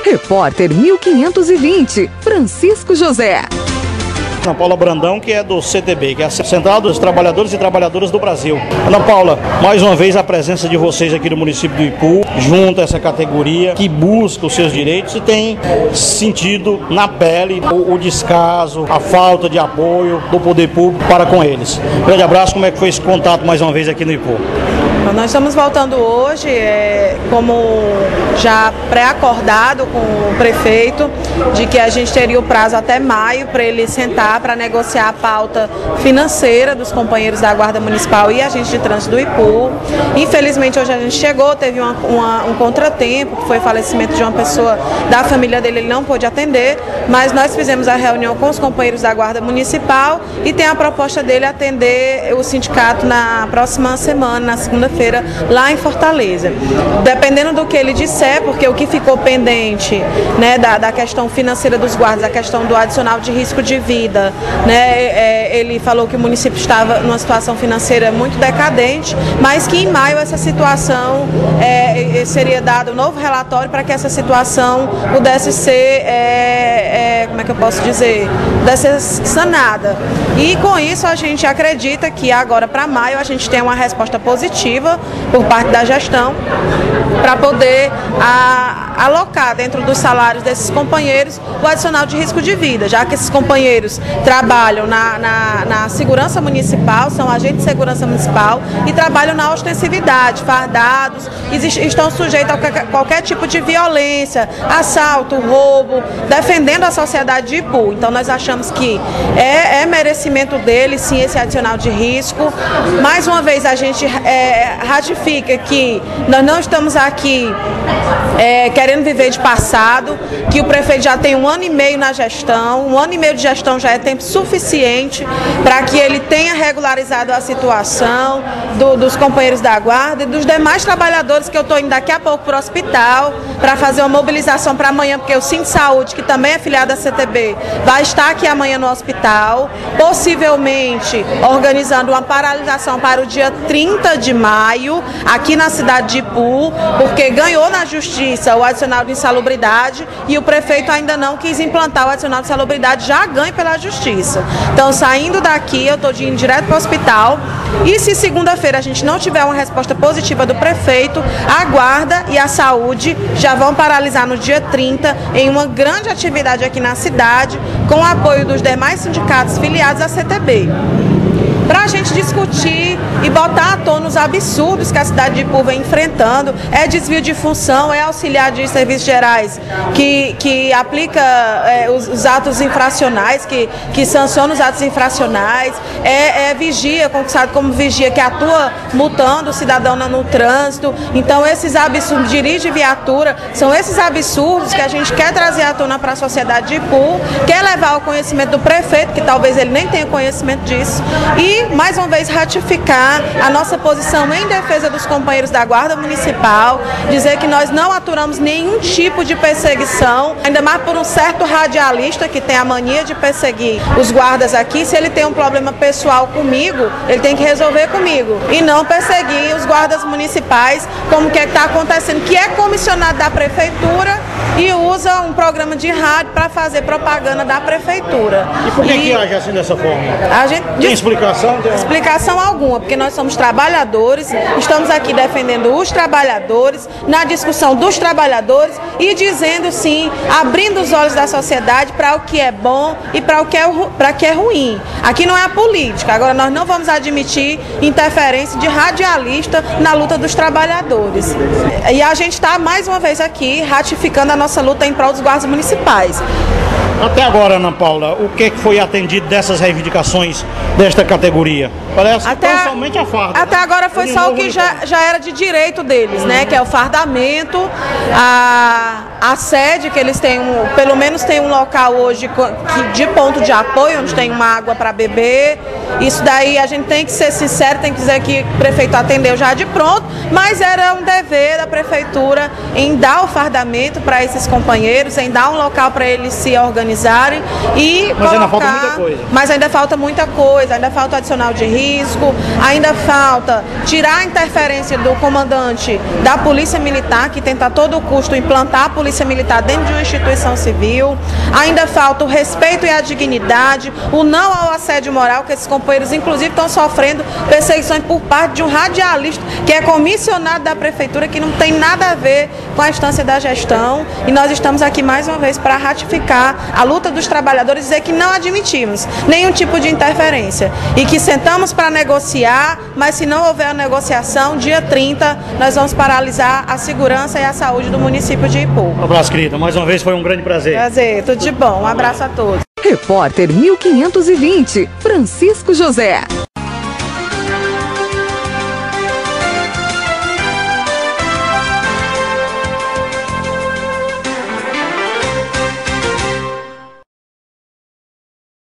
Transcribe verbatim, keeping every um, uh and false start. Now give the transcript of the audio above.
Repórter mil quinhentos e vinte, Francisco José. Ana Paula Brandão, que é do C T B, que é a Central dos Trabalhadores e Trabalhadoras do Brasil. Ana Paula, mais uma vez a presença de vocês aqui no município do Ipu, junto a essa categoria que busca os seus direitos e tem sentido na pele o, o descaso, a falta de apoio do poder público para com eles. Grande abraço, como é que foi esse contato mais uma vez aqui no Ipu? Nós estamos voltando hoje, é, como já pré-acordado com o prefeito, de que a gente teria o prazo até maio para ele sentar para negociar a pauta financeira dos companheiros da Guarda Municipal e agentes de trânsito do Ipu. Infelizmente hoje a gente chegou, teve uma, uma, um contratempo, que foi o falecimento de uma pessoa da família dele, ele não pôde atender, mas nós fizemos a reunião com os companheiros da Guarda Municipal e tem a proposta dele atender o sindicato na próxima semana, na segunda-feira, lá em Fortaleza. Dependendo do que ele disser, porque o que ficou pendente, né, da, da questão financeira dos guardas, a questão do adicional de risco de vida, né, é, ele falou que o município estava numa situação financeira muito decadente, mas que em maio essa situação é, seria dado um novo relatório para que essa situação pudesse ser, é, é, como é que eu posso dizer, pudesse ser sanada. E com isso a gente acredita que agora para maio a gente tem uma resposta positiva por parte da gestão para poder a, alocar dentro dos salários desses companheiros o adicional de risco de vida, já que esses companheiros trabalham na, na, na segurança municipal, são agentes de segurança municipal e trabalham na ostensividade, fardados, existe, estão sujeitos a qualquer, qualquer tipo de violência, assalto, roubo, defendendo a sociedade de Ipu. Então nós achamos que é, é merecimento deles, sim, esse adicional de risco. Mais uma vez a gente é, ratifica que nós não estamos aqui é, querendo viver de passado, que o prefeito já tem um ano e meio na gestão, um ano e meio de gestão já é tempo suficiente para que ele tenha regularizado a situação do, dos companheiros da guarda e dos demais trabalhadores, que eu estou indo daqui a pouco para o hospital para fazer uma mobilização para amanhã, porque o Cinto Saúde, que também é filiado da C T B, vai estar aqui amanhã no hospital, possivelmente organizando uma paralisação para o dia trinta de maio, aqui na cidade de Ipu, porque ganhou na justiça o adicional de insalubridade e o prefeito ainda não quis implantar o adicional de insalubridade, já ganha pela justiça. Então, saindo daqui, eu estou indo direto para o hospital e se segunda-feira a gente não tiver uma resposta positiva do prefeito, a guarda e a saúde já vão paralisar no dia trinta em uma grande atividade aqui na cidade, com o apoio dos demais sindicatos filiados à C T B. Para a gente discutir e botar à tona os absurdos que a cidade de Ipu vem enfrentando. É desvio de função, é auxiliar de serviços gerais que, que aplica é, os, os atos infracionais, que, que sanciona os atos infracionais, é, é vigia, conquistado como vigia, que atua multando o cidadão no, no trânsito. Então esses absurdos, dirige viatura, são esses absurdos que a gente quer trazer à tona para a sociedade de Ipu, quer levar ao conhecimento do prefeito, que talvez ele nem tenha conhecimento disso, e mais uma vez ratificar a nossa posição em defesa dos companheiros da Guarda Municipal, dizer que nós não aturamos nenhum tipo de perseguição, ainda mais por um certo radialista que tem a mania de perseguir os guardas aqui. Se ele tem um problema pessoal comigo, ele tem que resolver comigo e não perseguir os guardas municipais, como que está acontecendo, que é comissionado da prefeitura e usa um programa de rádio para fazer propaganda da prefeitura. E por que, e, que age assim dessa forma? A gente, tem explicação? Tem... Explicação alguma, porque nós somos trabalhadores, estamos aqui defendendo os trabalhadores, na discussão dos trabalhadores e dizendo sim, abrindo os olhos da sociedade para o que é bom e para o que é, para que é ruim. Aqui não é a política, agora nós não vamos admitir interferência de radialista na luta dos trabalhadores. E a gente está mais uma vez aqui ratificando a nossa luta em prol dos guardas municipais. Até agora, Ana Paula, o que foi atendido dessas reivindicações desta categoria? Parece até, que somente a farda. Até agora foi só o que já, já era de direito deles, né? Que é o fardamento, a, a sede, que eles têm, um, pelo menos tem um local hoje de ponto de apoio, onde tem uma água para beber. Isso daí a gente tem que ser sincero, tem que dizer que o prefeito atendeu já de pronto, mas era um dever da prefeitura em dar o fardamento para esses companheiros, em dar um local para eles se organizarem, organizarem e Mas colocar... ainda falta muita coisa. Mas ainda falta muita coisa, ainda falta adicional de risco, ainda falta tirar a interferência do comandante da Polícia Militar, que tenta a todo custo implantar a Polícia Militar dentro de uma instituição civil, ainda falta o respeito e a dignidade, o não ao assédio moral, que esses companheiros inclusive estão sofrendo perseguições por parte de um radialista que é comissionado da Prefeitura, que não tem nada a ver com a instância da gestão, e nós estamos aqui mais uma vez para ratificar a luta dos trabalhadores, dizer que não admitimos nenhum tipo de interferência e que sentamos para negociar, mas se não houver a negociação, dia trinta nós vamos paralisar a segurança e a saúde do município de Ipu. Um abraço, querida. Mais uma vez foi um grande prazer. Prazer, tudo de bom. Um abraço a todos. Repórter mil quinhentos e vinte, Francisco José.